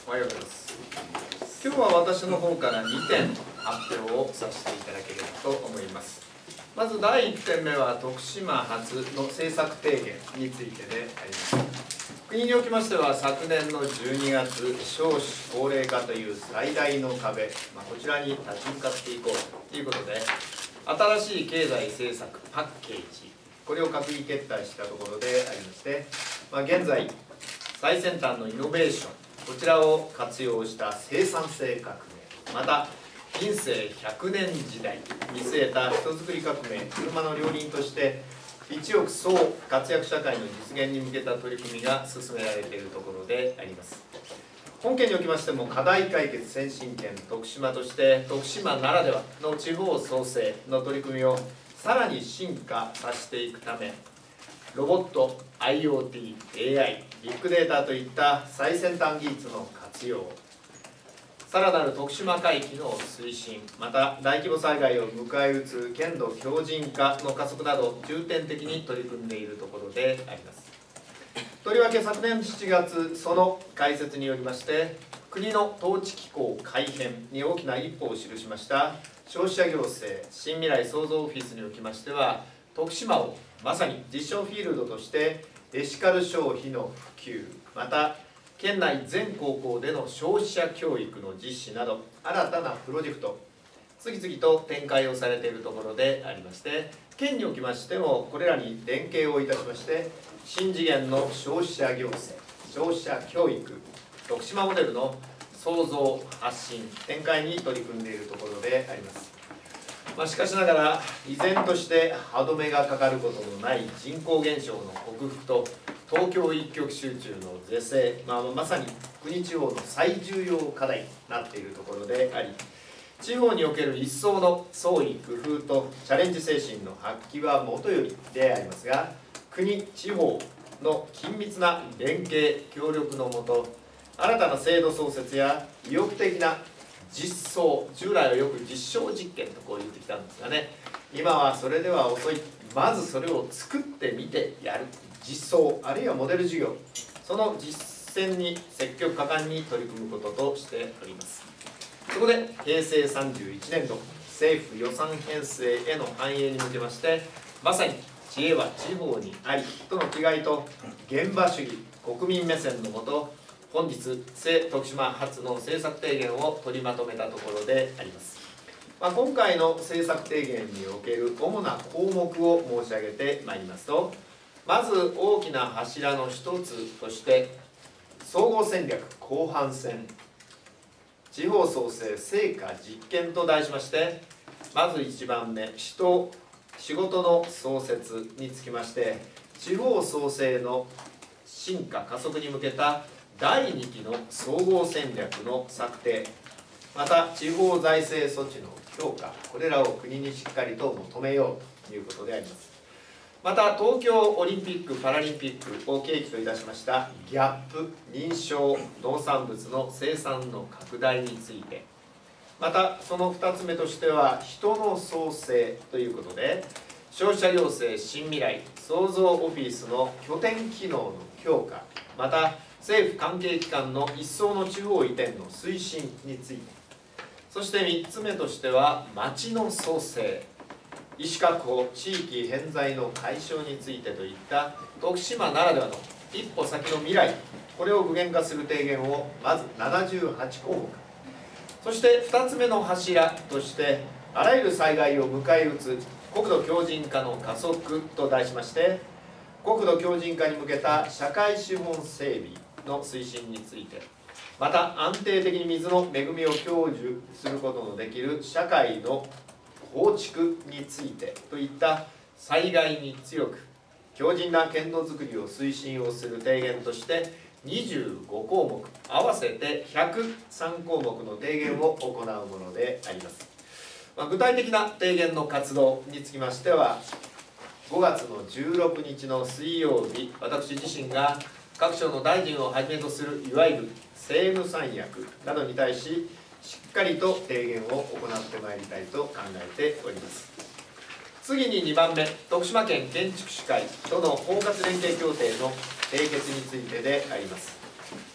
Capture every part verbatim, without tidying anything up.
おはようございます。今日は私の方からにてん発表をさせていただければと思います。まずだいいってんめは徳島発の政策提言についてであります。国におきましては昨年のじゅうにがつ、少子高齢化という最大の壁、まあ、こちらに立ち向かっていこうということで、新しい経済政策パッケージ、これを閣議決定したところでありまして、まあ、現在最先端のイノベーション、こちらを活用した生産性革命、また近世ひゃくねん時代見据えた人づくり革命、車の両輪として一億総活躍社会の実現に向けた取り組みが進められているところであります。本県におきましても課題解決先進県徳島として、徳島ならではの地方創生の取り組みをさらに進化させていくため、ロボット、アイオーティー、エーアイ、ビッグデータといった最先端技術の活用、さらなる徳島回帰の推進、また大規模災害を迎え撃つ県土強靭化の加速など重点的に取り組んでいるところであります。とりわけ昨年しちがつ、その開設によりまして国の統治機構改編に大きな一歩を記しました消費者行政新未来創造オフィスにおきましては、徳島をまさに実証フィールドとしてエシカル消費の普及、また県内全高校での消費者教育の実施など新たなプロジェクト次々と展開をされているところでありまして、県におきましてもこれらに連携をいたしまして新次元の消費者行政消費者教育徳島モデルの創造発信展開に取り組んでいるところであります。まあ、しかしながら依然として歯止めがかかることのない人口減少の克服と東京一極集中の是正、まあ、まさに国地方の最重要課題になっているところであり、地方における一層の創意工夫とチャレンジ精神の発揮はもとよりでありますが、国地方の緊密な連携協力のもと、新たな制度創設や意欲的な実装、従来はよく実証実験とこう言ってきたんですがね、今はそれでは遅い、まずそれを作ってみてやる実装、あるいはモデル事業、その実践に積極果敢に取り組むこととしております。そこでへいせいさんじゅういちねんど政府予算編成への反映に向けまして、まさに知恵は地方にありとの違いと現場主義国民目線のもと、本日聖徳島発の政策提言を取りまとめたところであります。まあ、今回の政策提言における主な項目を申し上げてまいりますと、まず大きな柱の一つとして総合戦略後半戦地方創生成果実験と題しまして、まずいちばんめ人仕事の創設につきまして、地方創生の進化加速に向けただいにきの総合戦略の策定、また地方財政措置の強化、これらを国にしっかりと求めようということであります。また東京オリンピック・パラリンピックを契機といたしましたギャップ認証農産物の生産の拡大について、またそのふたつめとしては人の創生ということで、消費者行政新未来創造オフィスの拠点機能の強化、また政府関係機関の一層の地方移転の推進について、そしてみっつめとしては町の創生、意思確保、地域偏在の解消についてといった徳島ならではの一歩先の未来、これを具現化する提言をまずななじゅうはちこうもく、そしてふたつめの柱としてあらゆる災害を迎え撃つ国土強靭化の加速と題しまして、国土強靭化に向けた社会資本整備の推進について、また安定的に水の恵みを享受することのできる社会の構築についてといった災害に強く強靭な県土づくりを推進をする提言としてにじゅうごこうもく、合わせてひゃくさんこうもくの提言を行うものであります。まあ、具体的な提言の活動につきましては、ごがつのじゅうろくにちの水曜日、私自身が各省の大臣をはじめとするいわゆる政務三役などに対ししっかりと提言を行ってまいりたいと考えております。次ににばんめ、徳島県建築士会との包括連携協定の締結についてであります。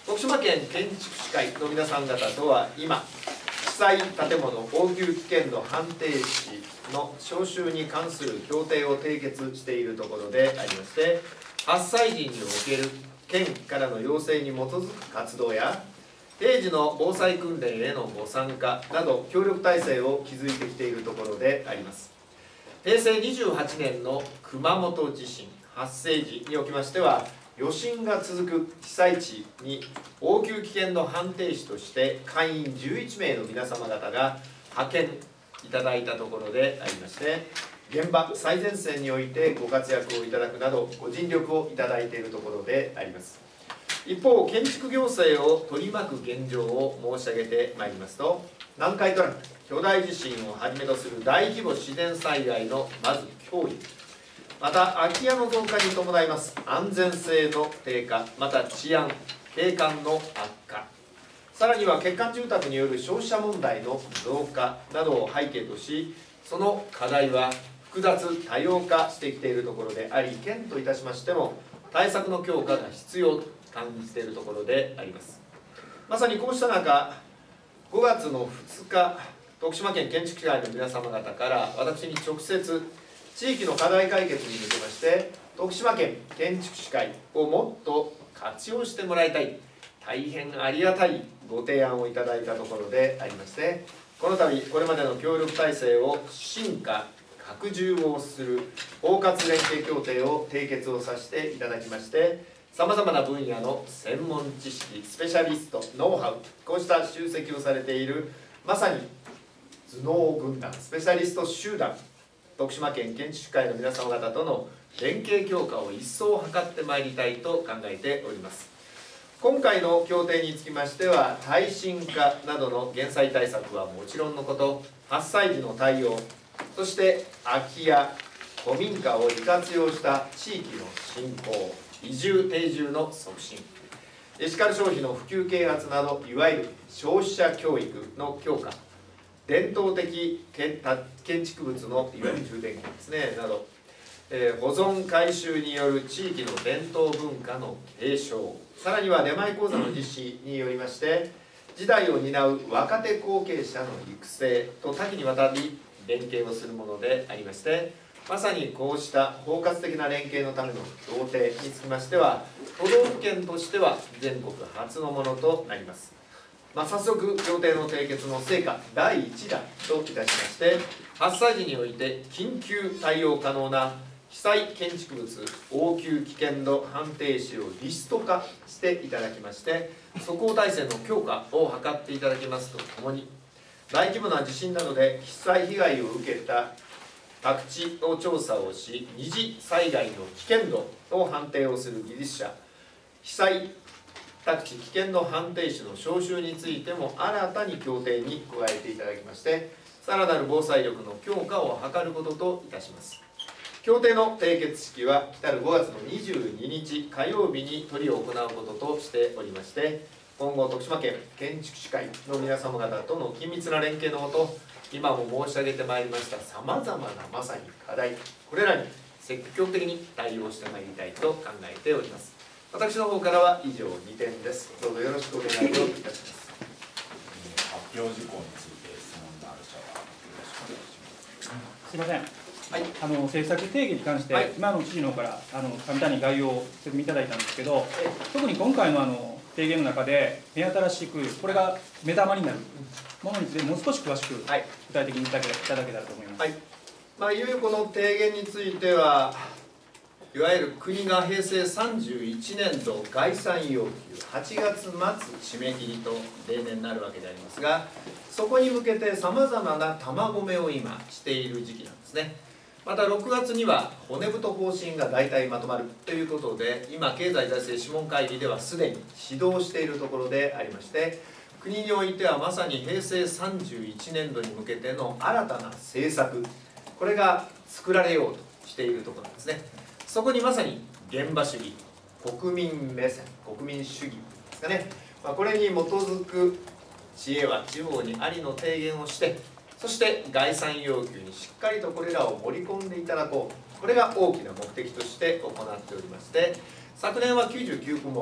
徳島県建築士会の皆さん方とは今、被災建物応急危険度判定士の招集に関する協定を締結しているところでありまして、発災時における県からの要請に基づく活動や、平時の防災訓練へのご参加など協力体制を築いてきているところであります。平成にじゅうはちねんの熊本地震発生時におきましては、余震が続く被災地に応急危険度判定士として会員じゅういちめいの皆様方が派遣いただいたところでありまして、現場最前線においてご活躍をいただくなどご尽力をいただいているところであります。一方、建築行政を取り巻く現状を申し上げてまいりますと、南海トラフ巨大地震をはじめとする大規模自然災害のまず脅威、また空き家の増加に伴います安全性の低下、また治安景観の悪化、さらには欠陥住宅による消費者問題の増加などを背景とし、その課題は複雑多様化してきているところであり、県といたしましても対策の強化が必要と感じているところであります。まさにこうした中、ごがつのふつか、徳島県建築士会の皆様方から私に直接地域の課題解決に向けまして、徳島県建築士会をもっと活用してもらいたい、大変ありがたいご提案をいただいたところでありまして、この度これまでの協力体制を進化拡充をする包括連携協定を締結をさせていただきまして、さまざまな分野の専門知識、スペシャリスト、ノウハウ、こうした集積をされているまさに頭脳軍団、スペシャリスト集団、徳島県建築士会の皆様方との連携強化を一層図ってまいりたいと考えております。今回の協定につきましては、耐震化などの減災対策はもちろんのこと、発災時の対応、そして空き家、古民家を利活用した地域の振興、移住定住の促進、エシカル消費の普及啓発など、いわゆる消費者教育の強化、伝統的建築物のいわゆる充電器ですねなど、えー、保存改修による地域の伝統文化の継承、さらには出前講座の実施によりまして時代を担う若手後継者の育成と多岐にわたり連携をするものでありまして、まさにこうした包括的な連携のための協定につきましては、都道府県としては全国初のものとなります。まあ、早速協定の締結の成果だいいちだんといたしまして、発災時において緊急対応可能な被災建築物応急危険度判定士をリスト化していただきまして、即応体制の強化を図っていただきますとともに、大規模な地震などで被災被害を受けた宅地を調査をし、二次災害の危険度を判定をする技術者、被災宅地危険度判定士の招集についても新たに協定に加えていただきまして、さらなる防災力の強化を図ることといたします。協定の締結式は来るごがつのにじゅうににち火曜日に執り行うこととしておりまして、今後徳島県建築士会の皆様方との緊密な連携のもと、今も申し上げてまいりましたさまざまなまさに課題、これらに積極的に対応してまいりたいと考えております。私の方からは以上にてんです。どうぞよろしくお願いをいたします。 発表事項について質問のある者はよろしくお願いします。 すみません。 はい、 あの政策定義に関して、はい、今の知事の方からあの簡単に概要を説明いただいたんですけど、特に今回のあの提言の中で目新しくこれが目玉になるものについてもう少し詳しく具体的にいただけたらと思います。 はい、まあ、いよいよこの提言についてはいわゆる国がへいせいさんじゅういちねんど概算要求はちがつまつ締め切りと例年なるわけでありますが、そこに向けてさまざまな玉込めを今している時期なんですね。またろくがつには骨太方針が大体まとまるということで、今経済財政諮問会議ではすでに始動しているところでありまして、国においてはまさにへいせいさんじゅういちねんどに向けての新たな政策、これが作られようとしているところなんですね。そこにまさに現場主義、国民目線、国民主義ですかね、まあ、これに基づく知恵は地方にありの提言をして、そして概算要求にしっかりとこれらを盛り込んでいただこう、これが大きな目的として行っておりまして、昨年はきゅうじゅうきゅうこもく、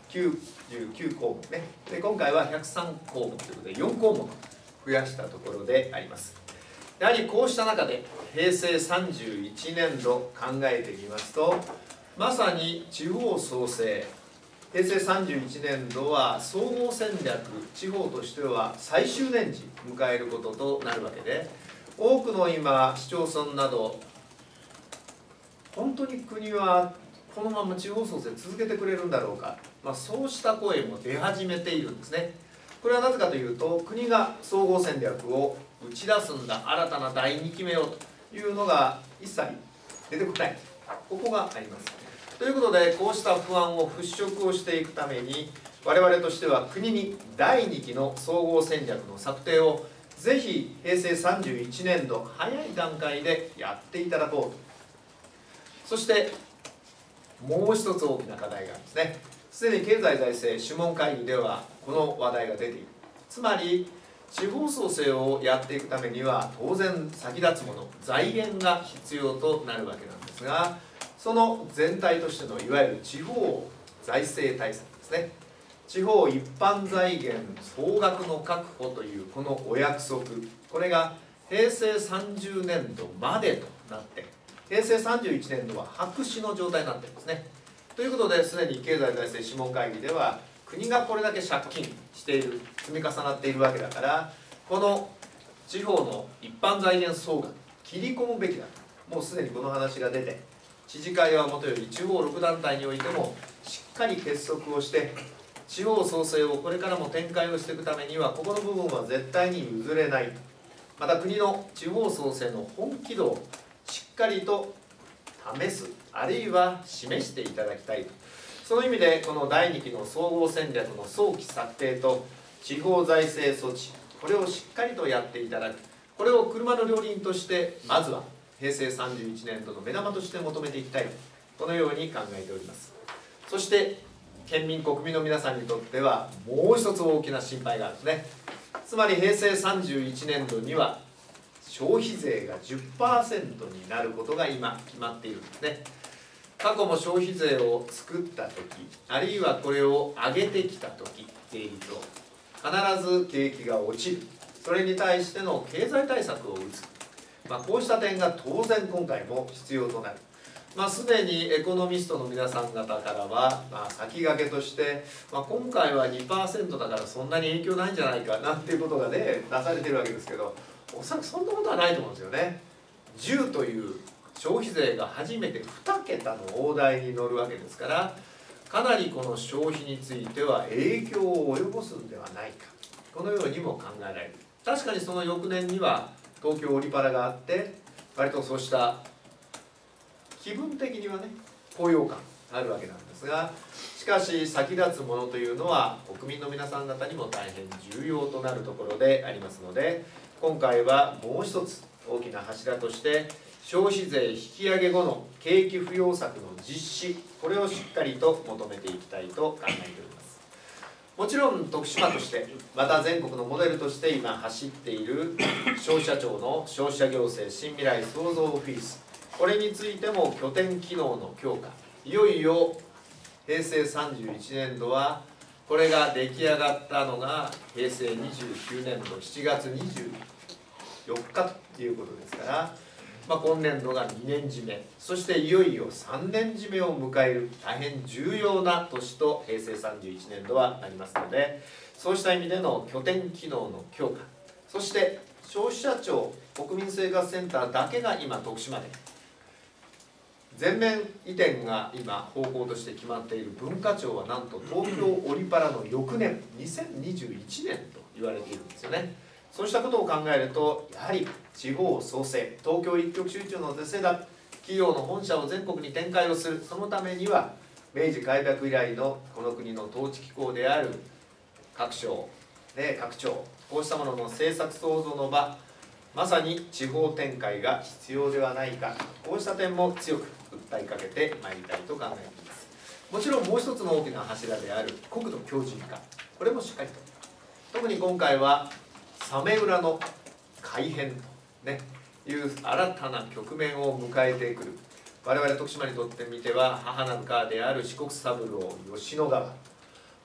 きゅうじゅうきゅうこうもくね、で今回はひゃくさんこうもくということでよんこうもく増やしたところであります。やはりこうした中で平成さんじゅういちねんど考えてみますと、まさに地方創生、平成さんじゅういちねんどは総合戦略、地方としては最終年次迎えることとなるわけで、多くの今市町村など本当に国はこのまま地方創生続けてくれるんだろうか、まあ、そうした声も出始めているんですね。これはなぜかというと、国が総合戦略を打ち出すんだ、新たなだいにきめをというのが一切出てこない、ここがあります。ということで、こうした不安を払拭をしていくために、我々としては国にだいにきの総合戦略の策定をぜひ平成さんじゅういちねんど早い段階でやっていただこうと。そしてもう一つ大きな課題があるんですね。すでに経済財政諮問会議ではこの話題が出ている。つまり地方創生をやっていくためには当然先立つもの、財源が必要となるわけなんですが、その全体としてのいわゆる地方財政対策ですね。地方一般財源総額の確保というこのお約束、これが平成さんじゅうねんどまでとなって、平成さんじゅういちねんどは白紙の状態になっているんですね。ということで、すでに経済財政諮問会議では国がこれだけ借金している、積み重なっているわけだから、この地方の一般財源総額切り込むべきだと、もうすでにこの話が出て、知事会はもとより地方ろく団体においてもしっかり結束をして、地方創生をこれからも展開をしていくためにはここの部分は絶対に譲れない。また国の地方創生の本気度をしっかりと試す、あるいは示していただきたいと。その意味でこのだいにきの総合戦略の早期策定と地方財政措置、これをしっかりとやっていただく、これを車の両輪としてまずは平成さんじゅういちねんどの目玉として求めていきたい、このように考えております。そして県民国民の皆さんにとってはもう一つ大きな心配があるんですね。つまり平成さんじゅういちねんどには消費税が じゅっパーセント になることが今決まっているんですね。過去も消費税を作った時、あるいはこれを上げてきた時、税率を必ず景気が落ちる、それに対しての経済対策を打つ、まあ、こうした点が当然今回も必要となる。まあ、すでにエコノミストの皆さん方からは、まあ、先駆けとして、まあ、今回は にパーセント だからそんなに影響ないんじゃないかなんていうことがね出されてるわけですけど、おそらくそんなことはないと思うんですよね。じゅうという消費税が初めてにけたの大台に乗るわけですから、かなりこの消費については影響を及ぼすんではないか、このようにも考えられる。確かにその翌年には東京オリパラがあって、割とそうした気分的にはね高揚感あるわけなんですが、しかし先立つものというのは国民の皆さん方にも大変重要となるところでありますので、今回はもう一つ大きな柱として消費税引き上げ後の景気浮揚策の実施、これをしっかりと求めていきたいと考えております。もちろん徳島としてまた全国のモデルとして今走っている消費者庁の消費者行政新未来創造オフィス、これについても拠点機能の強化、いよいよ平成さんじゅういちねんどはこれが出来上がったのが平成にじゅうきゅうねんどしちがつにじゅうよっかということですから、まあ、今年度がにねんじめ、そしていよいよさんねんじめを迎える大変重要な年と平成さんじゅういちねんどはなりますので、そうした意味での拠点機能の強化、そして消費者庁国民生活センターだけが今徳島で全面移転が今方向として決まっている文化庁はなんと東京オリパラの翌年にせんにじゅういちねんと言われているんですよね。そうしたことを考えると、やはり地方創生、東京一極集中の是正だ、企業の本社を全国に展開をする、そのためには明治開拓以来のこの国の統治機構である各省、ね、各庁、こうしたものの政策創造の場、まさに地方展開が必要ではないか、こうした点も強く訴えかけてまいりたいと考えています。もちろんもう一つの大きな柱である国土強靭化、これもしっかりと、特に今回は早明浦の改変と、ね、いう新たな局面を迎えてくる。我々徳島にとってみては母なる川である四国三郎、吉野川、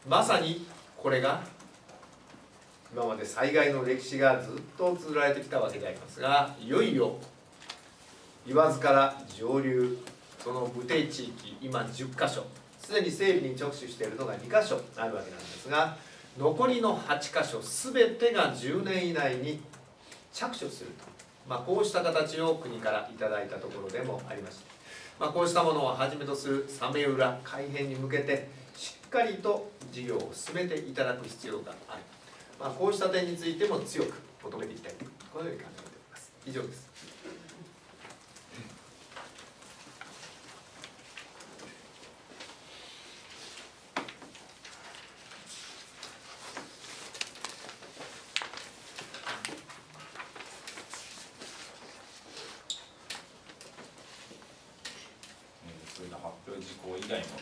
まさにこれが今まで災害の歴史がずっと綴られてきたわけでありますが、いよいよ言わずから上流、その無堤地域、今じゅっかしょ、すでに整備に直視しているのがにかしょあるわけなんですが、残りのはちかしょ全てがじゅうねん以内に着手すると、まあ、こうした形を国からいただいたところでもありまして、まあ、こうしたものをはじめとする早明浦改変に向けてしっかりと事業を進めていただく必要がある、まあ、こうした点についても強く求めていきたいと、このように考えております。以上です。 それで発表事項以外も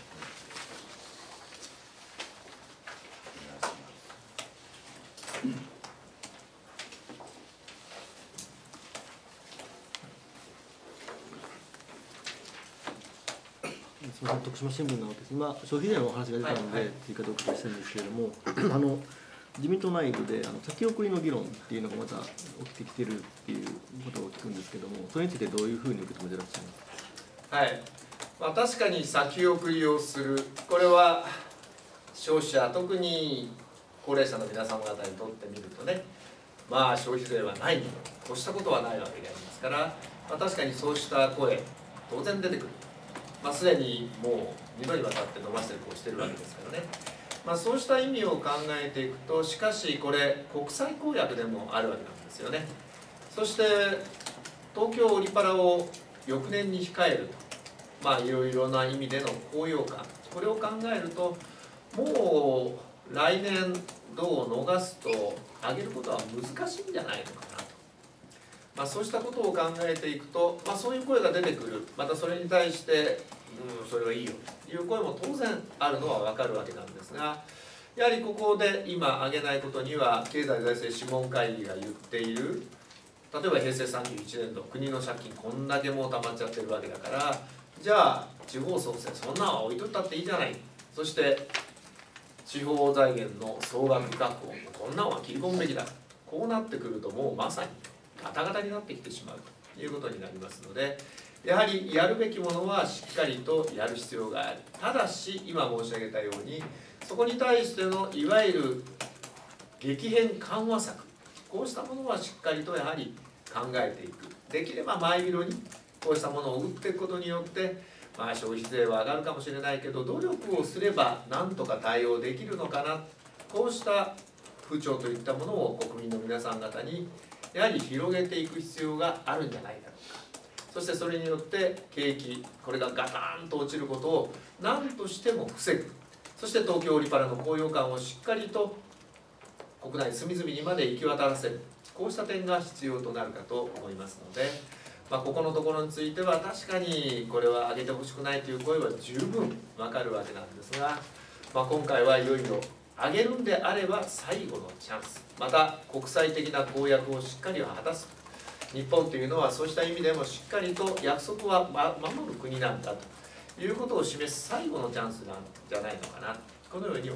すみません、徳島新聞なわけです。今、消費税のお話が出たので、 はいはい、 追加でお聞きしたいんですけれども、あの自民党内部であの先送りの議論っていうのがまた起きてきてるっていうことを聞くんですけれども、それについてどういうふうに受け止めてらっしゃいますか。 はい、まあ、確かに先送りをする、これは消費者、特に高齢者の皆様方にとってみるとね、まあ消費税はないに越したことはないわけでありますから、まあ、確かにそうした声当然出てくる、まあ、すでにもうにどにわたって伸ばしてこうしてるわけですからね、まあ、そうした意味を考えていくと、しかしこれ国際公約でもあるわけなんですよね。そして東京オリパラを翌年に控えると、まあいろいろな意味での高揚感、これを考えるともう来年度を逃すと上げることは難しいんじゃないのかなと、まあ、そうしたことを考えていくと、まあ、そういう声が出てくる、またそれに対して、うん、それはいいよという声も当然あるのは分かるわけなんですが、やはりここで今挙げないことには、経済財政諮問会議が言っている、例えば平成さんじゅういちねんど国の借金こんだけもう溜まっちゃってるわけだから、じゃあ地方創生そんなのは置いとったっていいじゃない、そして地方財源の総額確保、こんなのは切り込むべきだ、こうなってくるともうまさにガタガタになってきてしまうということになりますので、やはりやるべきものはしっかりとやる必要がある。ただし今申し上げたように、そこに対してのいわゆる激変緩和策、こうしたものはしっかりとやはり考えていく。できれば前広にこうしたものを打っていくことによって、まあ、消費税は上がるかもしれないけど、努力をすればなんとか対応できるのかな、こうした風潮といったものを国民の皆さん方にやはり広げていく必要があるんじゃないだろうか。そしてそれによって景気、これがガタンと落ちることを何としても防ぐ。そして東京オリパラの高揚感をしっかりと国内隅々にまで行き渡らせる、こうした点が必要となるかと思いますので、まあ、ここのところについては確かにこれは上げてほしくないという声は十分わかるわけなんですが、まあ、今回はいよいよ上げるんであれば最後のチャンス、また国際的な公約をしっかり果たす。日本というのはそうした意味でもしっかりと約束は守る国なんだということを示す最後のチャンスなんじゃないのかな、このように思っています。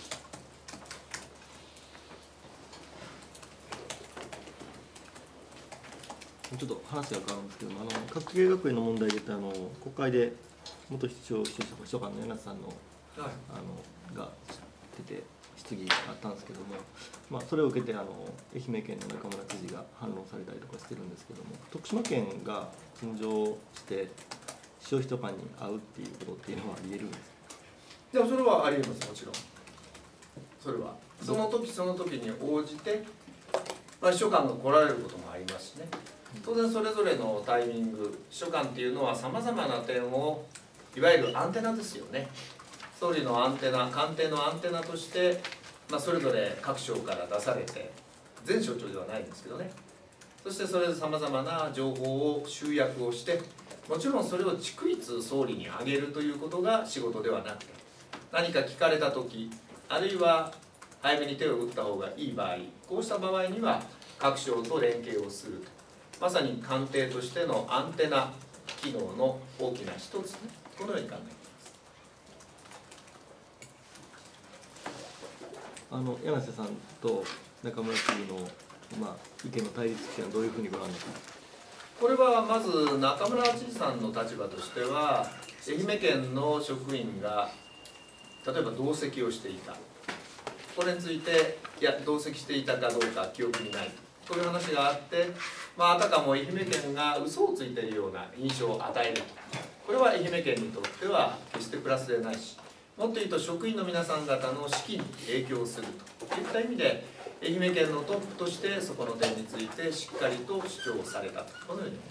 ちょっと話が変わるんですけども、あの学芸学園の問題で言って、あの国会で元市長秘書官の柳さんの、はい、あのが出て質疑があったんですけども、まあ、それを受けてあの愛媛県の中村知事が反論されたりとかしてるんですけども、徳島県が陳情して市長秘書官に会うっていうことっていうのはありえるんですか。 いや、それはありえます、もちろん。それはその時その時に応じて、まあ、秘書官が来られることもありますしね。当然それぞれのタイミング、秘書官っていうのはさまざまな点を、いわゆるアンテナですよね。総理のアンテナ、官邸のアンテナとして、まあ、それぞれ各省から出されて、全省庁ではないんですけどね、そしてそれでさまざまな情報を集約をして、もちろんそれを逐一総理にあげるということが仕事ではなくて、何か聞かれた時、あるいは早めに手を打った方がいい場合、こうした場合には各省と連携をすると、まさに官邸としてのアンテナ機能の大きな一つ、このように考えています。 あの柳瀬さんと中村知事の、まあ、意見の対立っていうのはどういうふうにご覧になってますか。 これはまず中村知事さんの立場としては、愛媛県の職員が例えば同席をしていた、これについていや同席していたかどうか記憶にないという話があって、まあ、あたかも愛媛県が嘘をついているような印象を与える、これは愛媛県にとっては決してプラスでないし、もっと言うと職員の皆さん方の士気に影響するといった意味で、愛媛県のトップとしてそこの点についてしっかりと主張されたと、このように思います。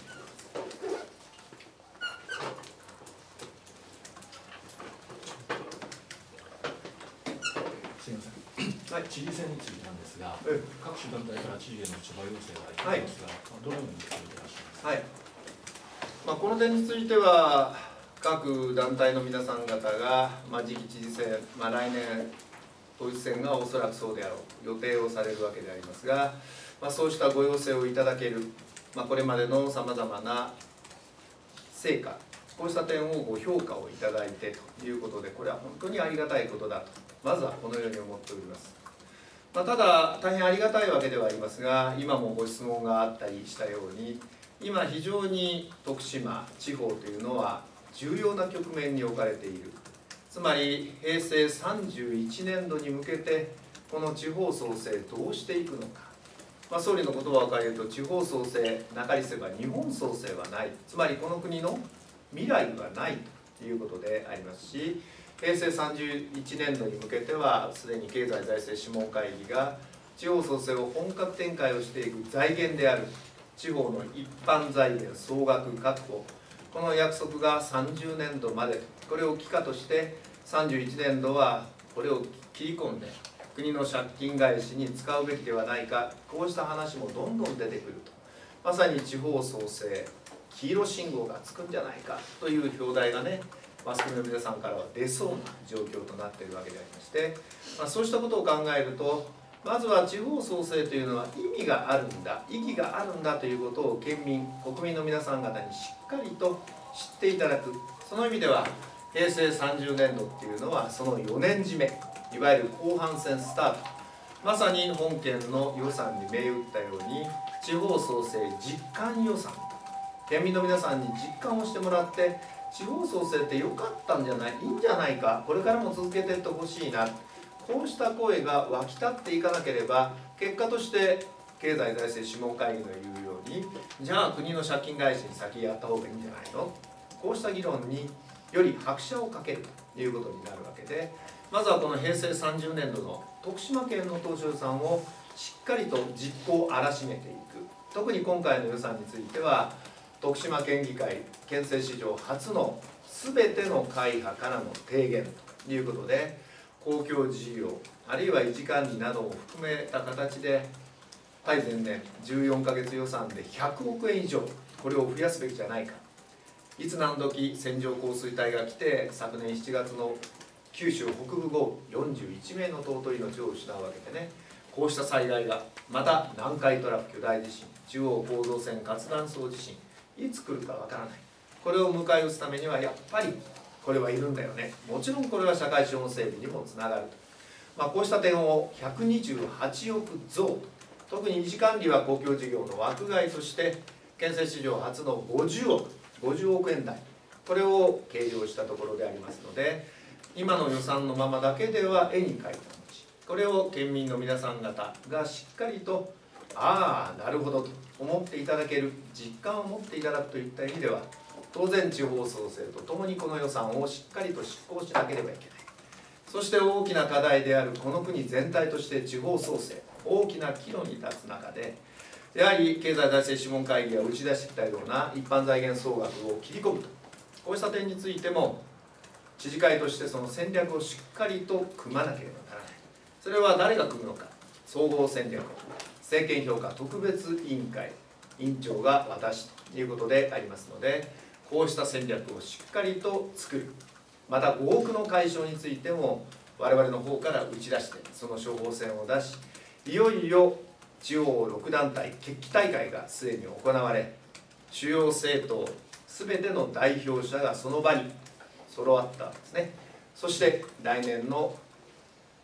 すみません、はい、知事選についてなんですが、 え各種団体から知事への出馬要請がありますが、どのようにされていらっしゃいますか。 はい、まあ、この点については各団体の皆さん方が、まあ、次期知事選、まあ、来年統一選がおそらくそうであろう予定をされるわけでありますが、まあ、そうしたご要請をいただける、まあ、これまでのさまざまな成果、こうした点をご評価をいただいてということで、これは本当にありがたいことだと、まずはこのように思っております。まあ、ただ大変ありがたいわけではありますが、今もご質問があったりしたように、今非常に徳島地方というのは重要な局面に置かれている。つまり平成さんじゅういちねんどに向けてこの地方創生どうしていくのか、まあ、総理の言葉を借りると、地方創生なかりせば日本創生はない、つまりこの国の未来はないということでありますし、平成さんじゅういちねんどに向けてはすでに経済財政諮問会議が地方創生を本格展開をしていく財源である地方の一般財源総額確保、この約束がさんじゅうねんどまで、これを期間としてさんじゅういちねんどはこれを切り込んで国の借金返しに使うべきではないか、こうした話もどんどん出てくると、まさに地方創生黄色信号がつくんじゃないかという表題がね、マスコミの皆さんからは出そうな状況となっているわけでありまして、まあ、そうしたことを考えると、まずは地方創生というのは意味があるんだ、意義があるんだということを県民、国民の皆さん方にしっかりと知っていただく、その意味では平成さんじゅうねんどっていうのはそのよねん締め、いわゆる後半戦スタート、まさに本県の予算に銘打ったように地方創生実感予算、県民の皆さんに実感をしてもらって、地方創生って良かったんじゃない、いいんじゃないか、これからも続けていってほしいな、こうした声が湧き立っていかなければ、結果として経済財政諮問会議の言うように、じゃあ国の借金返しに先やった方がいいんじゃないの、こうした議論により拍車をかけるということになるわけで、まずはこの平成さんじゅうねんどの徳島県の当初予算をしっかりと実行荒らしめていく。特に今回の予算については、徳島県議会県政史上初の全ての会派からの提言ということで、公共事業あるいは維持管理などを含めた形で対前年じゅうよんかげつ予算でひゃくおくえん以上、これを増やすべきじゃないか。いつ何時線状降水帯が来て、昨年しちがつの九州北部豪雨よんじゅういちめいの尊い命を失うわけでね、こうした災害がまた南海トラフ巨大地震、中央構造線活断層地震、いつ来るかわからない、これを迎え撃つためにはやっぱりこれはいるんだよね、もちろんこれは社会資本整備にもつながると、まあ、こうした点をひゃくにじゅうはちおく増と、特に維持管理は公共事業の枠外として県政史上初のごじゅうおくごじゅうおくえん台、これを計上したところでありますので、今の予算のままだけでは絵に描いた餅、これを県民の皆さん方がしっかりとああなるほどと思っていただける、実感を持っていただくといった意味では、当然地方創生とともにこの予算をしっかりと執行しなければいけない。そして大きな課題であるこの国全体として地方創生、大きな岐路に立つ中で、やはり経済財政諮問会議が打ち出してきたような一般財源総額を切り込むと、こうした点についても知事会としてその戦略をしっかりと組まなければならない。それは誰が組むのか、総合戦略政権評価特別委員会委員長が私ということでありますので、こうした戦略をしっかりと作る。またごおくの解消についても我々の方から打ち出して、その処方箋を出し、いよいよ地方ろくだんたい決起大会がすでに行われ、主要政党すべての代表者がその場に揃ったんですね。そして来年の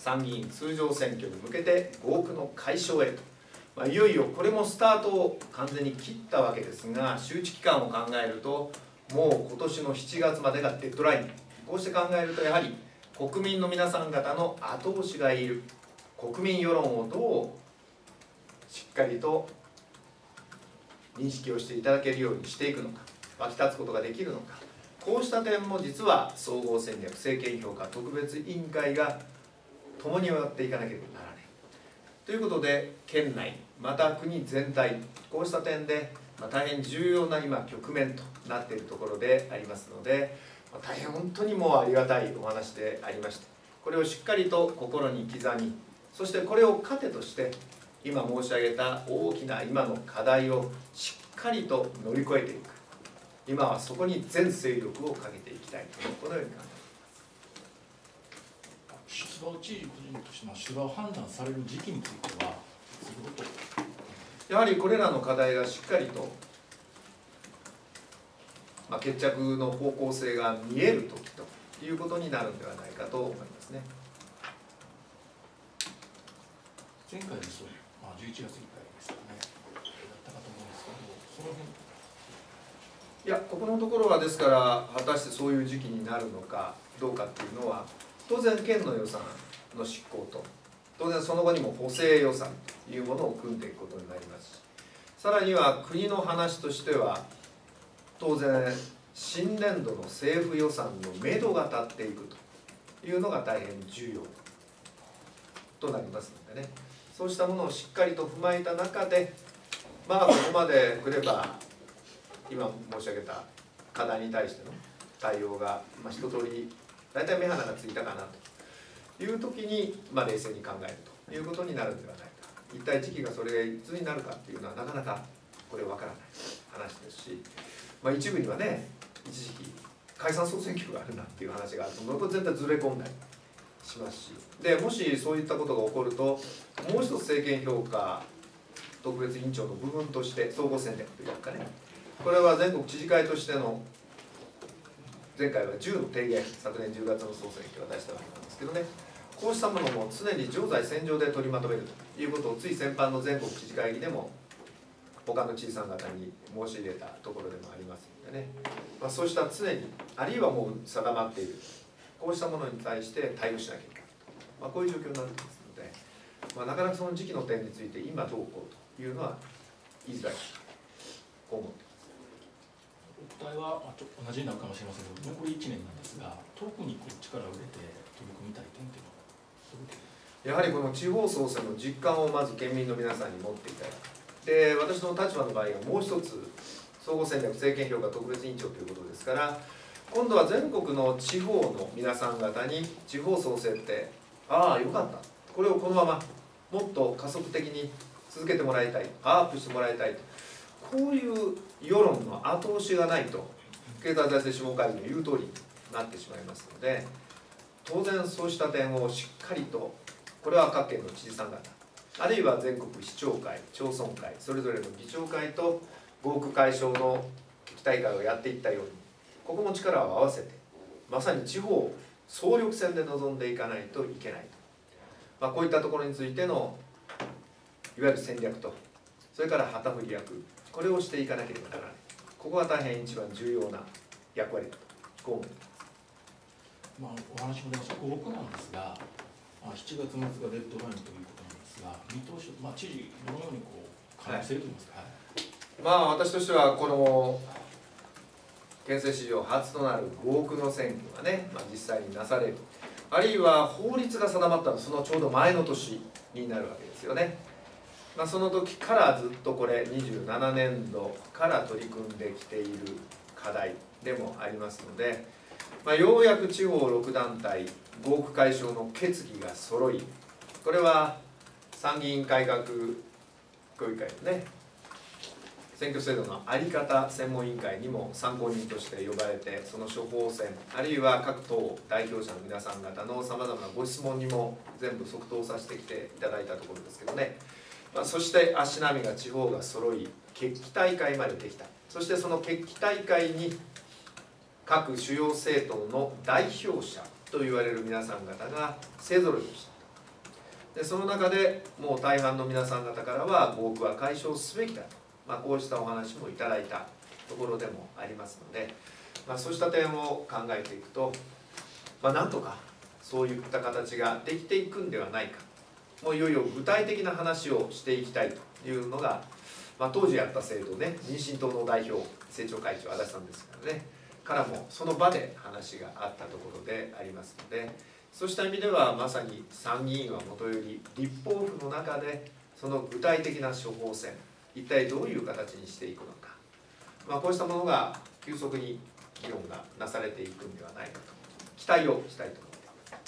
参議院通常選挙に向けて合区の解消へと、まあ、いよいよこれもスタートを完全に切ったわけですが、周知期間を考えるともう今年のしちがつまでがデッドライン。こうして考えるとやはり国民の皆さん方の後押しがいる。国民世論をどうしっかりと認識をしていただけるようにしていくのか、湧き立つことができるのか、こうした点も実は総合戦略政権評価特別委員会が共にやっていかなければならないということで、県内また国全体、こうした点で大変重要な今局面となっているところでありますので、大変本当にもうありがたいお話でありました。これをしっかりと心に刻み、そしてこれを糧として今申し上げた大きな今の課題をしっかりと乗り越えていく、今はそこに全勢力をかけていきたいと、このように考えています。 出馬を知事個人としての出馬を判断される時期についてはやはりこれらの課題がしっかりと、まあ、決着の方向性が見えるときということになるのではないかと思いますね。 前回ですと、まあ、じゅういちがついっかいですかね、だったかと思うんですけど、その辺いや、ここのところはですから、果たしてそういう時期になるのかどうかっていうのは、当然、県の予算の執行と、当然その後にも補正予算というものを組んでいくことになりますし、さらには国の話としては、当然、新年度の政府予算のめどが立っていくというのが大変重要となりますのでね、そうしたものをしっかりと踏まえた中で、まあ、ここまで来れば、今申し上げた課題に対しての対応が、まあ、一通り大体目鼻がついたかなという時に、まあ、冷静に考えるということになるんではないか。一体時期がそれがいつになるかっていうのはなかなかこれわからない話ですし、まあ、一部にはね、一時期解散総選挙があるなっていう話があるともう全体ずれ込んだりしますし、でもしそういったことが起こると、もう一つ政権評価特別委員長の部分として総合戦略というかね、これは全国知事会としての前回はじゅうの提言、昨年じゅうがつの総選挙は出したわけなんですけどね、こうしたものも常に常在戦場で取りまとめるということをつい先般の全国知事会議でも他の知事さん方に申し入れたところでもありますのでね、まあ、そうした常にあるいはもう定まっているこうしたものに対して対応しなきゃいけない、まあ、こういう状況になっていますので、まあ、なかなかその時期の点について今どうこうというのは言いづらいと思っています。 お答えはちょっと同じになるかもしれませんけど、残りいちねんなんですが、特にこう力を入れて取り組みたい点というのはどういう点？ やはりこの地方創生の実感をまず県民の皆さんに持っていただく。で、私の立場の場合はもう一つ、総合戦略政権評価特別委員長ということですから、今度は全国の地方の皆さん方に地方創生ってああよかった、これをこのままもっと加速的に続けてもらいたい、アップしてもらいたいと、こういう世論の後押しがないと経済財政諮問会議の言う通りになってしまいますので、当然そうした点をしっかりと、これは各県の知事さん方、あるいは全国市長会、町村会、それぞれの議長会と合区解消の危機大会をやっていったように、ここも力を合わせて、まさに地方を総力戦で臨んでいかないといけないと、まあ、こういったところについてのいわゆる戦略と、それから旗振り役、これをしていかなければならない、ここが大変一番重要な役割だと、こう思います。 まあ、お話も出ました合区なんですが、しちがつ末がデッドラインということなんですが、見通し、まあ、知事、どのようにこう可能性といいますか、はい、 まあ私としてはこの県政史上初となる合区の選挙がね、まあ、実際になされる、あるいは法律が定まったのそのちょうど前の年になるわけですよね。まあ、その時からずっとこれにじゅうななねんどから取り組んできている課題でもありますので、まあ、ようやく地方ろく団体合区解消の決議が揃い、これは参議院改革協議会のね、選挙制度の在り方専門委員会にも参考人として呼ばれて、その処方箋、あるいは各党代表者の皆さん方のさまざまなご質問にも全部即答させてきていただいたところですけどね、まあ、そして足並みが地方が揃い、決起大会までできた。そしてその決起大会に各主要政党の代表者と言われる皆さん方が勢ぞろいをした。 でその中でもう大半の皆さん方からは合区は解消すべきだと、まあ、こうしたお話もいただいたところでもありますので、まあ、そうした点を考えていくと、まあ、なんとかそういった形ができていくんではないか、もういよいよ具体的な話をしていきたいというのが、まあ、当時やった制度ね、民進党の代表政調会長足立さんですからねからもその場で話があったところでありますので、そうした意味ではまさに参議院はもとより立法府の中でその具体的な処方箋、一体どういう形にしていくのか、まあ、こうしたものが急速に議論がなされていくんではないかと期待をしたいと思います。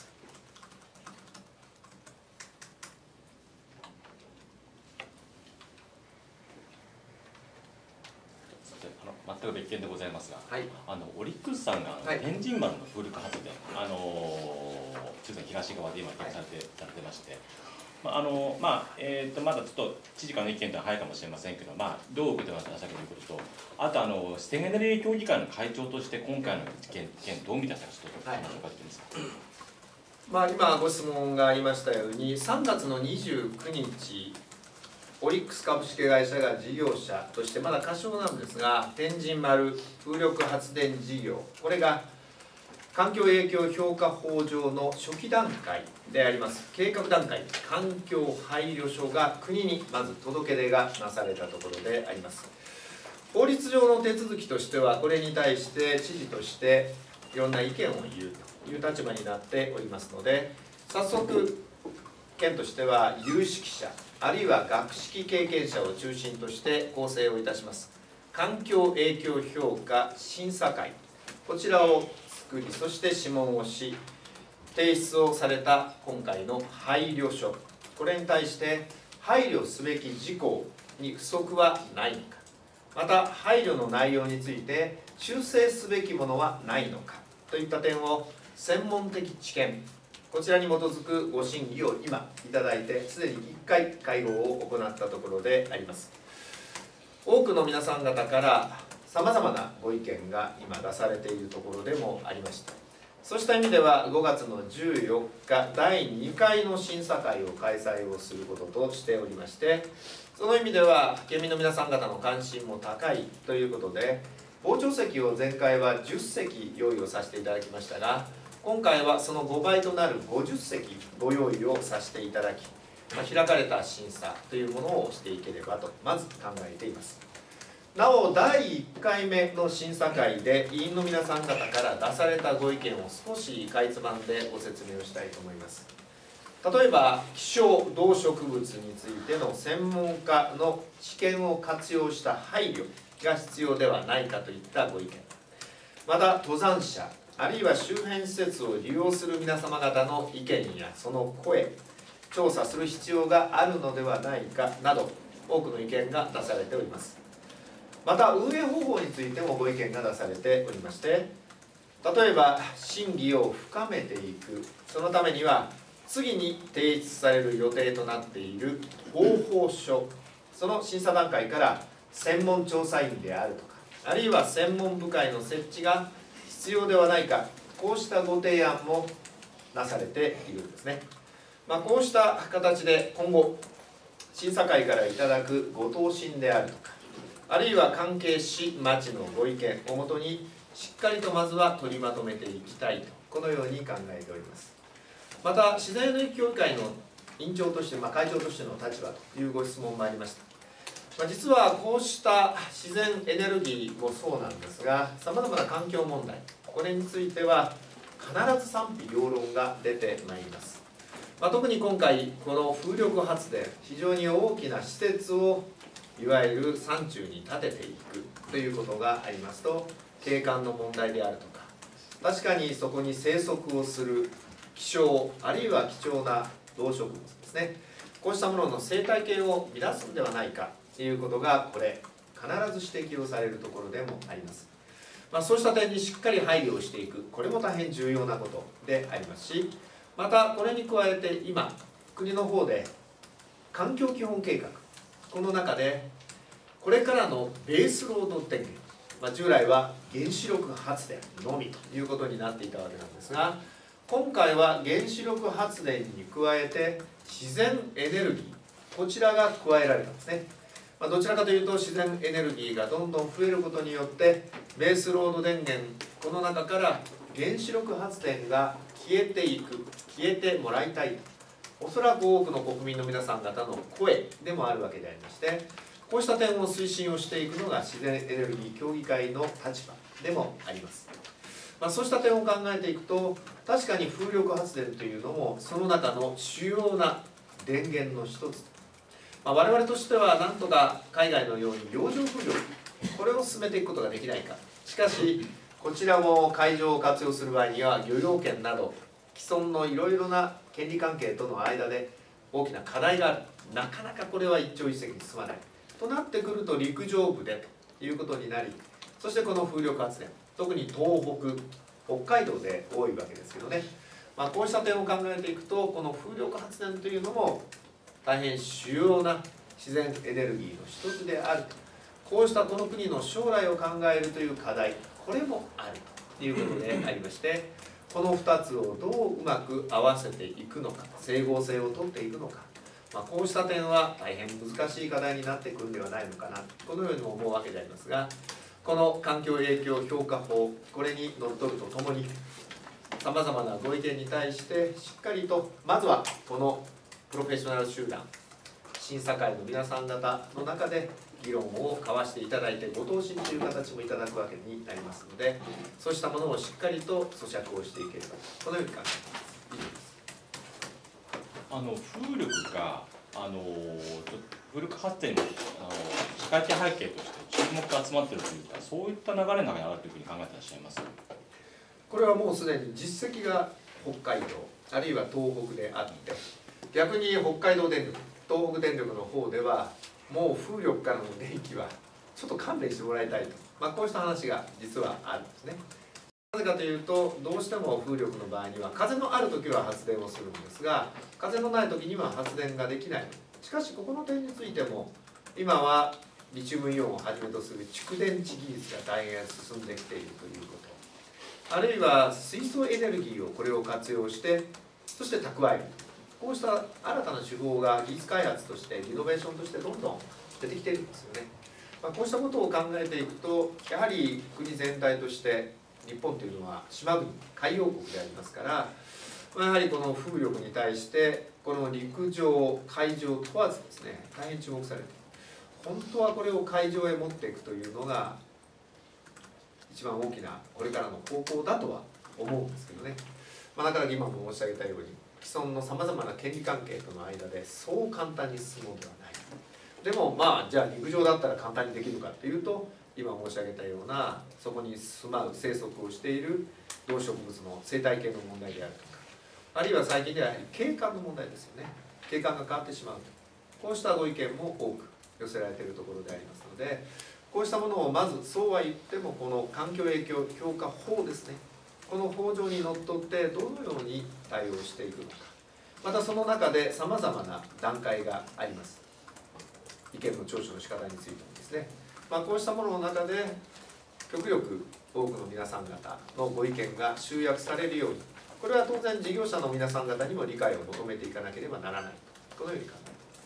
あの全く別件でございますが、 はい、 あのオリックスさんが、はい、天神丸の風力発電、あの中山東側で今建設されて、されてまして、まああのまあえー、とまだちょっと知事からの意見というのは早いかもしれませんけど、まあ、どう受け止めてくださいということと、あとあの資源エネルギー協議会の会長として今回の件件どう見たかちょっとお話を伺っていますか。 まあ、今ご質問がありましたようにさんがつのにじゅうくにちオリックス株式会社が事業者としてまだ仮称なんですが、天神丸風力発電事業、これが環境影響評価法上の初期段階であります計画段階環境配慮書が国にまず届け出がなされたところであります。法律上の手続きとしてはこれに対して知事としていろんな意見を言うという立場になっておりますので、早速県としては有識者あるいは学識経験者を中心として構成をいたします環境影響評価審査会、こちらを作り、そして諮問をし提出をされた今回の配慮書、これに対して配慮すべき事項に不足はないのか、また配慮の内容について修正すべきものはないのかといった点を専門的知見、こちらに基づくご審議を今いただいてすでにいっかい会合を行ったところであります。多くの皆さん方からさまざまなご意見が今出されているところでもありました。そうした意味ではごがつのじゅうよっかだいにかいの審査会を開催をすることとしておりまして、その意味では県民の皆さん方の関心も高いということで、傍聴席を前回はじゅっせき用意をさせていただきましたが、今回はそのごばいとなるごじゅっせきご用意をさせていただき、まあ、開かれた審査というものをしていければとまず考えています。なおだいいっかいめの審査会で委員の皆さん方から出されたご意見を少しかいつまんでご説明をしたいと思います。例えば希少動植物についての専門家の知見を活用した配慮が必要ではないかといったご意見、また登山者あるいは周辺施設を利用する皆様方の意見やその声、調査する必要があるのではないかなど多くの意見が出されております。また運営方法についてもご意見が出されておりまして、例えば審議を深めていく、そのためには次に提出される予定となっている方法書、その審査段階から専門調査員であるとか、あるいは専門部会の設置が必要ではないか、こうしたご提案もなされているんですね。まあ、こうした形で今後審査会からいただくご答申であるとか、あるいは関係市町のご意見をもとにしっかりとまずは取りまとめていきたいと、このように考えております。また自然エネルギー協議会の委員長として、まあ、会長としての立場というご質問もありました。まあ、実はこうした自然エネルギーもそうなんですが、さまざまな環境問題、これについては必ず賛否両論が出てまいります。まあ、特に今回この風力発電、非常に大きな施設をいわゆる山中に建てていくということがありますと、景観の問題であるとか、確かにそこに生息をする希少あるいは貴重な動植物ですね、こうしたものの生態系を乱すんではないかということがこれ必ず指摘をされるところでもあります。まあ、そうした点にしっかり配慮をしていく、これも大変重要なことでありますし、またこれに加えて今国の方で環境基本計画、この中でこれからのベースロード電源、まあ、従来は原子力発電のみということになっていたわけなんですが、今回は原子力発電に加えて自然エネルギー、こちらが加えられたんですね。まあ、どちらかというと自然エネルギーがどんどん増えることによってベースロード電源、この中から原子力発電が消えていく、消えてもらいたい、おそらく多くの国民の皆さん方の声でもあるわけでありまして、こうした点を推進をしていくのが自然エネルギー協議会の立場でもあります。まあ、そうした点を考えていくと、確かに風力発電というのもその中の主要な電源の一つ、まあ、我々としてはなんとか海外のように洋上風力、これを進めていくことができないか。しかしこちらも海上を活用する場合には漁業権など既存のいろいろな権利関係との間で大きな課題がある。なかなかこれは一朝一夕に進まないとなってくると、陸上部でということになり、そしてこの風力発電、特に東北、北海道で多いわけですけどね、まあ、こうした点を考えていくと、この風力発電というのも大変主要な自然エネルギーの一つである。こうしたこの国の将来を考えるという課題、これもあるということでありまして、このふたつをどううまく合わせていくのか、整合性をとっていくのか、まあ、こうした点は大変難しい課題になってくるんではないのかな、このようにも思うわけでありますが、この環境影響評価法、これにのっとるとともに、さまざまなご意見に対してしっかりと、まずはこのプロフェッショナル集団、審査会の皆さん方の中で議論を交わしていただいて、ご答申という形もいただくわけになりますので、そうしたものをしっかりと咀嚼をしていければ、このように考えています。以上です。 あの風力があの風力発電のあの社会的背景として注目が集まっているというか、そういった流れの中にあるというふうに考えていらっしゃいます。 これはもうすでに実績が北海道あるいは東北であって、逆に北海道電力、東北電力の方ではもう風力からの電気はちょっと勘弁してもらいたいと、まあ、こうした話が実はあるんですね。なぜかというと、どうしても風力の場合には風のある時は発電をするんですが、風のない時には発電ができない。しかしここの点についても今はリチウムイオンをはじめとする蓄電池技術が大変進んできているということ、あるいは水素エネルギーをこれを活用してそして蓄える、こうした新たな手法が技術開発としてリノベーションとしてどんどん出てきているんですよね。まあ、こうしたことを考えていくと、やはり国全体として日本というのは島国、海洋国でありますから、まあ、やはりこの風力に対してこの陸上海上問わずですね、大変注目されている。本当はこれを海上へ持っていくというのが一番大きなこれからの方向だとは思うんですけどね、まあ、なかなか今も申し上げたように既存のさまざまな権利関係との間でそう簡単に進むのではない。でもまあじゃあ陸上だったら簡単にできるかっていうと、今申し上げたようなそこに住まう生息をしている動植物の生態系の問題であるとか、あるいは最近ではやはり景観の問題ですよね。景観が変わってしまうと、こうしたご意見も多く寄せられているところでありますので、こうしたものをまずそうは言ってもこの環境影響評価法ですね、この法上にのっとってどのように対応していくのか、またその中でさまざまな段階があります。意見の聴取の仕方についてもですね、まあ、こうしたものの中で極力多くの皆さん方のご意見が集約されるように、これは当然事業者の皆さん方にも理解を求めていかなければならないと、このように考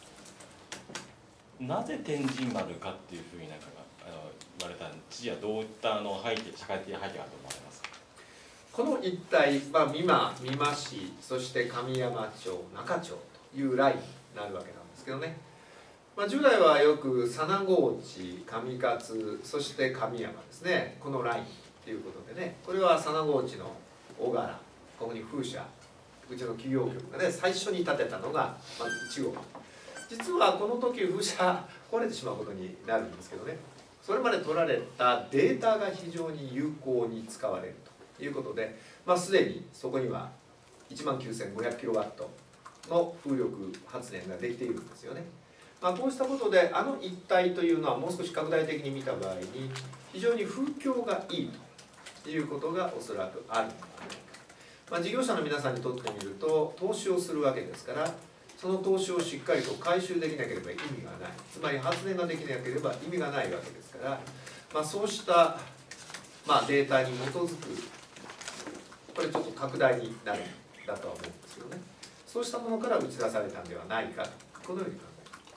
えています。 なぜ天神丸かっていうふうになんかあの言われた知事はどういったあの背景、社会的背景があると思われますか。 この一帯、まあ、美馬、美馬市、そして神山町、中町というラインになるわけなんですけどね、まあ、従来はよく佐那河内、上勝、そして神山ですね、このラインということでね、これは佐那河内の小柄、ここに風車、うちの企業局がね最初に建てたのが、まあ、いち号。実はこの時風車壊れてしまうことになるんですけどね、それまで取られたデータが非常に有効に使われるということで、まあ、すでにそこにはいちまんきゅうせんごひゃくキロワットの風力発電ができているんですよね。まあ、こうしたことであの一帯というのはもう少し拡大的に見た場合に非常に風況がいいということがおそらくあるのではないか。まあ、事業者の皆さんにとってみると投資をするわけですから、その投資をしっかりと回収できなければ意味がない、つまり発電ができなければ意味がないわけですから、まあ、そうした、まあ、データに基づくこれちょっと拡大になるんだとは思うんですけどね、 そうしたものから打ち出されたんではないかと、このように考えています。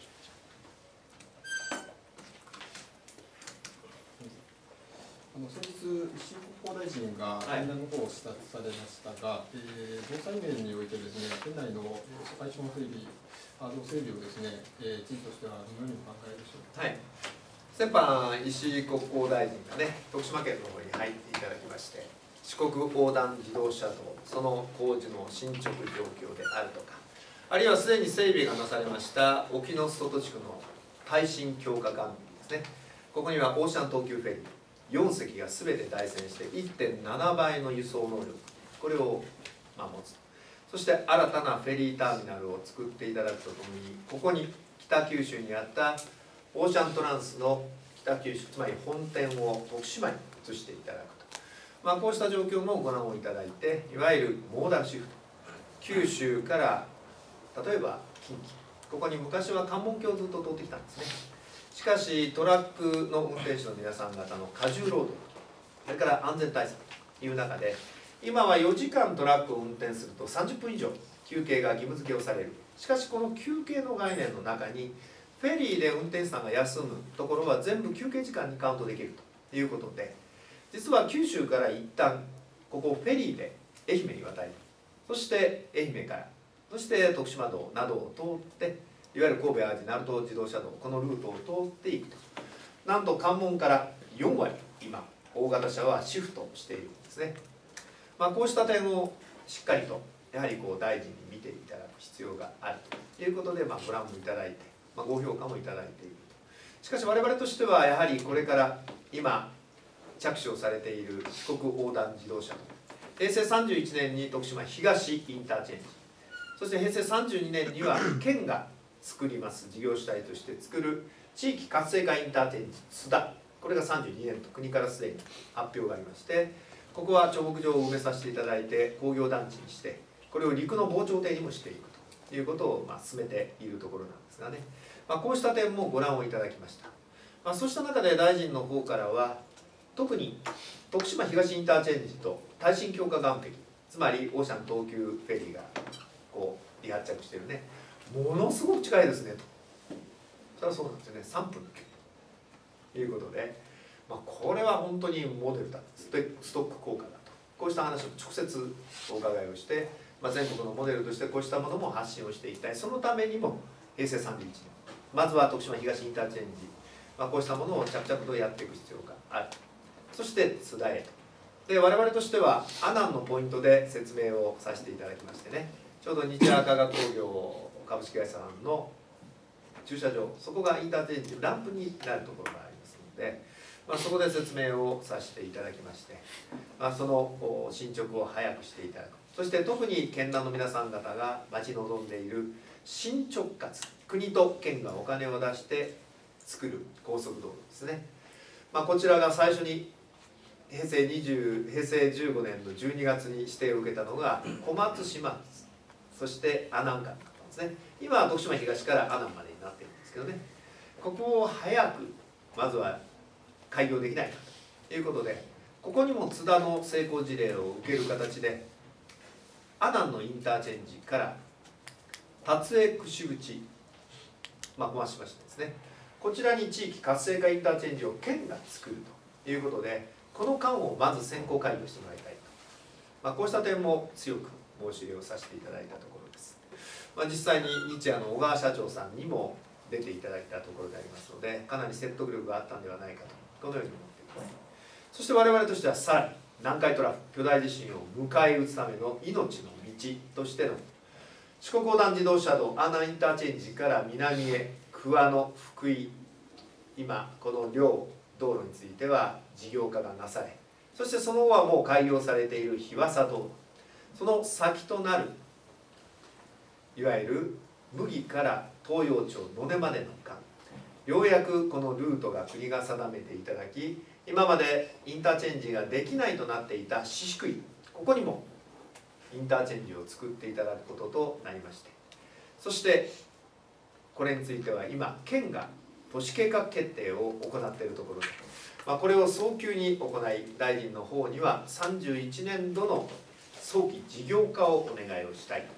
あの先日、石井国交大臣が県内の方を視察されましたが、はいえー、防災面においてですね、県内の社会資本整備、ハード整備をですね、えー、知事としてはどのようにお考えでしょうか。 はい、先般、石井国交大臣がね、徳島県の方に入っていただきまして、四国横断自動車道、その工事の進捗状況であるとか、あるいはすでに整備がなされました沖ノ外地区の耐震強化管理ですね、ここにはオーシャン東急フェリーよん隻が全て対戦して いってんなな 倍の輸送能力、これをまあ持つ。そして新たなフェリーターミナルを作っていただくとともに、ここに北九州にあったオーシャントランスの北九州、つまり本店を徳島に移していただくと、まあ、こうした状況もご覧をいただいて、いわゆるモーダルシフト、九州から例えば近畿、ここに昔は関門橋をずっと通ってきたんですね。しかしトラックの運転手の皆さん方の過重労働、それから安全対策という中で、今はよじかんトラックを運転するとさんじゅっぷん以上休憩が義務付けをされる。しかしこの休憩の概念の中に、フェリーで運転手さんが休むところは全部休憩時間にカウントできるということで、実は九州から一旦ここフェリーで愛媛に渡り、そして愛媛からそして徳島道などを通って、いわゆる神戸淡路鳴門自動車道、このルートを通っていくと、なんと関門からよん割今大型車はシフトしているんですね。まあ、こうした点をしっかりとやはりこう大臣に見ていただく必要があるということで、まあ、ご覧もいただいて、まあ、ご評価もいただいていると。しかし我々としてはやはりこれから今着手をされている四国横断自動車道、へいせいさんじゅういちねんに徳島東インターチェンジ、そしてへいせいさんじゅうにねんには県が作ります事業主体として作る地域活性化インターチェンジ津田、これがさんじゅうにねんと国からすでに発表がありまして、ここは長牧場を埋めさせていただいて工業団地にして、これを陸の防潮堤にもしていくということをまあ進めているところなんですがね、まあ、こうした点もご覧をいただきました。まあ、そうした中で大臣の方からは、特に徳島東インターチェンジと耐震強化岸壁、つまりオーシャン東急フェリーがこう離発着しているね、ものすごく近いですねと。それはそうなんですよね、さんぷんだけということで、まあ、これは本当にモデルだ、ストック効果だと、こうした話を直接お伺いをして、まあ、全国のモデルとしてこうしたものも発信をしていきたい。そのためにもへいせいさんじゅういちねん、まずは徳島東インターチェンジ、まあ、こうしたものを着々とやっていく必要がある。そして津田へと。で我々としては阿南のポイントで説明をさせていただきましてね、ちょうど日亜化学工業株式会社さんの駐車場、そこがインターチェンジランプになるところがありますので、まあ、そこで説明をさせていただきまして、まあ、その進捗を早くしていただく。そして特に県南の皆さん方が待ち望んでいる新直轄、国と県がお金を出して作る高速道路ですね、まあ、こちらが最初にへいせいにじゅう、へいせいじゅうごねんのじゅうにがつに指定を受けたのが小松島津、そして阿南間だったんですね。今は徳島東から阿南までになっているんですけどね、ここを早くまずは開業できないかということで、ここにも津田の成功事例を受ける形で、阿南のインターチェンジから辰江串口、まあ、小松島市ですね、こちらに地域活性化インターチェンジを県が作るということで、この間をまず先行開業してもらいたいと、まあ、こうした点も強く申し入れをさせていただいたところです。まあ、実際に日亜の小川社長さんにも出ていただいたところでありますので、かなり説得力があったんではないかと、このように思っています。そして我々としてはさらに南海トラフ巨大地震を迎え撃つための命の道としての四国横断自動車道阿南インターチェンジから南へ桑野、福井、今この両道路については事業化がなされ、そしてその後はもう開業されている日和佐道路、その先となるいわゆる麦から東洋町野根までの間、ようやくこのルートが国が定めていただき、今までインターチェンジができないとなっていた宍喰、ここにもインターチェンジを作っていただくこととなりまして、そしてこれについては今県が都市計画決定を行っているところで、まあ、これを早急に行い、大臣の方にはさんじゅういちねんどの早期事業化をお願いをしたい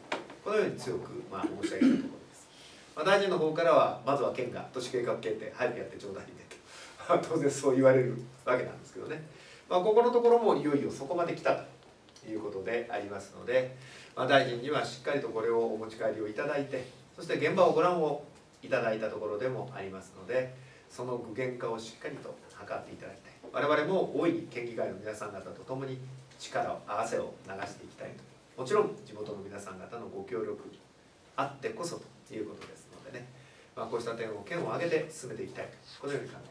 このように強くまあ申し上げたところです。まあ、大臣の方からはまずは県が都市計画決定早くやってちょうだいねと当然そう言われるわけなんですけどね、まあ、ここのところもいよいよそこまで来たということでありますので、まあ、大臣にはしっかりとこれをお持ち帰りをいただいて、そして現場をご覧をいただいたところでもありますので、その具現化をしっかりと図っていただきたい。我々も大いに県議会の皆さん方と共に力を汗を流していきたいと、もちろん地元の皆さん方のご協力あってこそということですのでね、まあ、こうした点を県を挙げて進めていきたいと、このように考えています。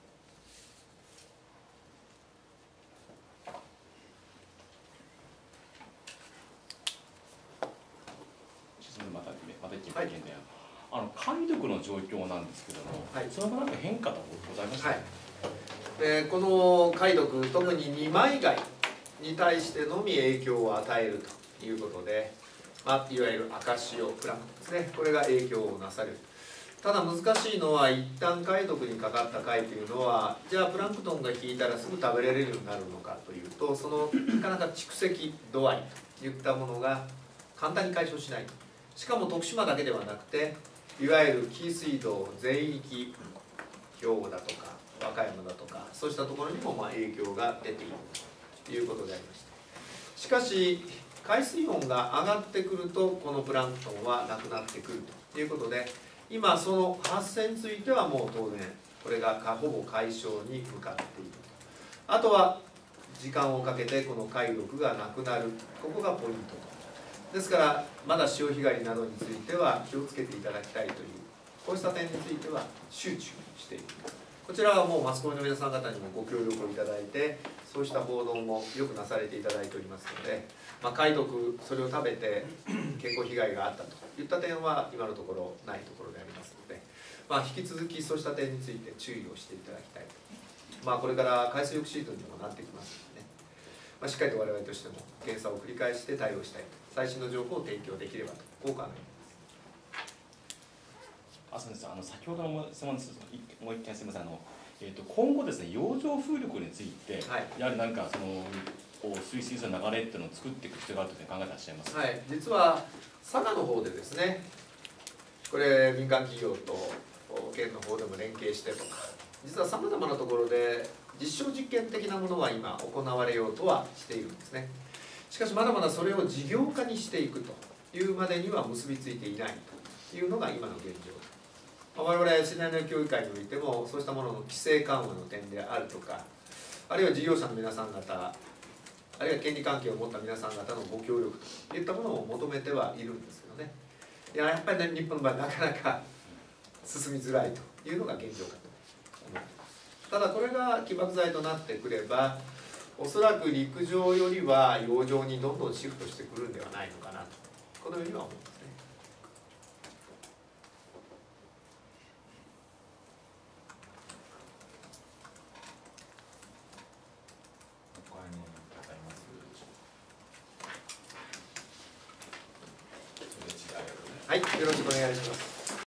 またまた一件で、あの解読の状況なんですけども、はい、その後なんか変化がございました、はい、 でこの解読、特ににまい買いに対してのみ影響を与えるということで、まあ、いわゆる赤潮プランクトンですね、これが影響をなされる。ただ難しいのは、一旦解読にかかった貝というのは、じゃあプランクトンが引いたらすぐ食べられるようになるのかというと、そのなかなか蓄積度合いといったものが簡単に解消しない。しかも徳島だけではなくて、いわゆる紀伊水道全域、兵庫だとか和歌山だとか、そうしたところにもまあ影響が出ているということでありました。しかし海水温が上がってくると、このプランクトンはなくなってくるということで、今その発生についてはもう当然これがほぼ解消に向かっている。あとは時間をかけてこの貝毒がなくなる、ここがポイントと。ですからまだ潮干狩りなどについては気をつけていただきたいという、こうした点については集中している。こちらはもうマスコミの皆さん方にもご協力をいただいて、そうした報道もよくなされていただいておりますので、まあ、貝毒それを食べて健康被害があったといった点は今のところないところでありますので、まあ、引き続きそうした点について注意をしていただきたいと。まあ、これから海水浴シーズンにもなってきますのでね、まあ、しっかりと我々としても検査を繰り返して対応したいと、最新の情報を提供できればと、こう考えています。 あ、そうです。あの先ほどのもう一点すみません。あのえー、と今後ですね、洋上風力について、はい、やはり何かその水水素の流れっていうのを作っていく必要があるというふうに考えてらっしゃいますか。 はい、実は佐賀の方でですね、これ民間企業と県の方でも連携してとか、実はさまざまなところで実証実験的なものは今行われようとはしているんですね。しかしまだまだそれを事業化にしていくというまでには結びついていないというのが今の現状。我々信頼の協議会においてもそうしたものの規制緩和の点であるとか、あるいは事業者の皆さん方、あるいは権利関係を持った皆さん方のご協力といったものを求めてはいるんですけどね。いや、やっぱりね、日本の場合なかなか進みづらいというのが現状かと思います。ただこれが起爆剤となってくれば、おそらく陸上よりは洋上にどんどんシフトしてくるんではないのかなと、このようには思いますね。はい、よろしくお願いします。